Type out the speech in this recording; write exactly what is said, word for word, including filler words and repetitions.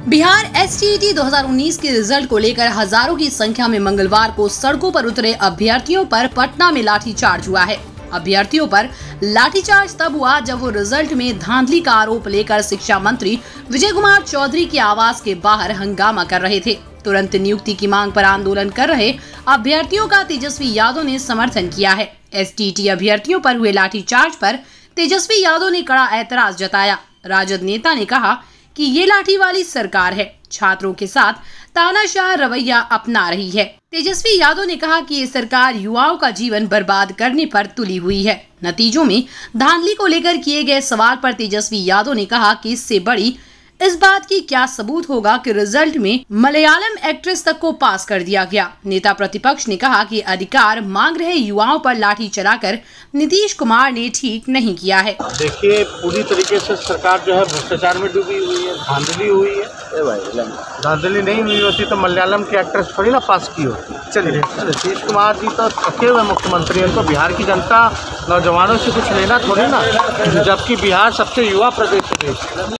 Bihar S T E T दो हज़ार उन्नीस के रिजल्ट को लेकर हजारों की संख्या में मंगलवार को सड़कों पर उतरे अभ्यर्थियों पर पटना में लाठीचार्ज हुआ है। अभ्यर्थियों पर लाठीचार्ज तब हुआ जब वो रिजल्ट में धांधली का आरोप लेकर शिक्षा मंत्री विजय कुमार चौधरी के आवास के बाहर हंगामा कर रहे थे। तुरंत नियुक्ति की मांग पर आंदोलन कर रहे अभ्यर्थियों का तेजस्वी यादव ने समर्थन किया है। एस टी ई टी अभ्यर्थियों पर हुए लाठीचार्ज पर तेजस्वी यादव ने कड़ा ऐतराज जताया। राजद नेता ने कहा कि ये लाठी वाली सरकार है, छात्रों के साथ तानाशाह रवैया अपना रही है। तेजस्वी यादव ने कहा कि ये सरकार युवाओं का जीवन बर्बाद करने पर तुली हुई है। नतीजों में धांधली को लेकर किए गए सवाल पर तेजस्वी यादव ने कहा कि इससे बड़ी इस बात की क्या सबूत होगा कि रिजल्ट में मलयालम एक्ट्रेस तक को पास कर दिया गया। नेता प्रतिपक्ष ने कहा कि अधिकार मांग रहे युवाओं पर लाठी चलाकर नीतीश कुमार ने ठीक नहीं किया है। देखिए, पूरी तरीके से सरकार जो है भ्रष्टाचार में डूबी हुई है, धांधली हुई है। धांधली नहीं हुई होती तो मलयालम की एक्ट्रेस थोड़ी ना पास की होती। चलिए, नीतीश कुमार जी तो थके हुए मुख्यमंत्री, उनको बिहार की जनता नौजवानों से कुछ लेना थोड़ी ना, जबकि बिहार सबसे युवा प्रदेश है।